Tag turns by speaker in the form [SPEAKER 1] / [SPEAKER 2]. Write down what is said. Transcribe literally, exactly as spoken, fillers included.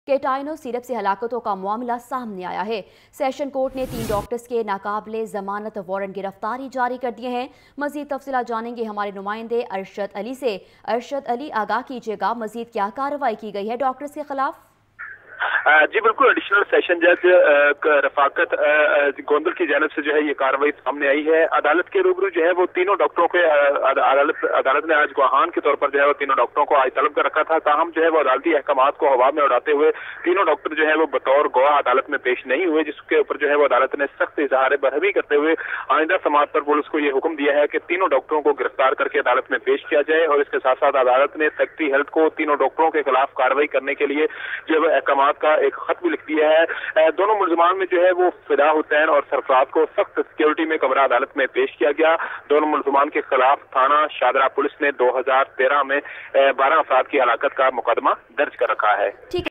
[SPEAKER 1] केटाइनो syrup से हलाकतों का मामला सामने आया है। सेशन कोर्ट ने तीन डॉक्टर्स के नाकाबिले जमानत वारंट गिरफ्तारी जारी कर दिए हैं। मजीद तफसीलात जानेंगे हमारे नुमाइंदे अरशद अली से। अरशद अली, आगाह कीजिएगा, मजीद क्या कार्रवाई की गई है डॉक्टर्स के खिलाफ?
[SPEAKER 2] जी बिल्कुल, एडिशनल सेशन जज रफाकत गोंदल की जानब से जो है ये कार्रवाई सामने आई है। अदालत के रूबरू जो है वो तीनों डॉक्टरों के अदालत अदालत ने आज गुहान के तौर पर जो है वो तीनों डॉक्टरों को आज तलब कर रखा था। ताहम जो है वो अदालती अहकामात को हवा में उड़ाते हुए तीनों डॉक्टर जो है वो बतौर गवाह अदालत में पेश नहीं हुए, जिसके ऊपर जो है वो अदालत ने सख्त इजहार बरहमी करते हुए आइंदा समाअत पर पुलिस को ये हुक्म दिया है कि तीनों डॉक्टरों को गिरफ्तार करके अदालत में पेश किया जाए। और इसके साथ साथ अदालत ने सेक्रेटरी हेल्थ को तीनों डॉक्टरों के खिलाफ कार्रवाई करने के लिए जो है अहकामात का एक खत भी लिख दिया है। दोनों मुलजमान में जो है वो फिदा हुसैन और सरफराज को सख्त सिक्योरिटी में कमरा अदालत में पेश किया गया। दोनों मुलजमान के खिलाफ थाना शादरा पुलिस ने दो हजार तेरह में बारह अफराद की हलाकत का मुकदमा दर्ज कर रखा है।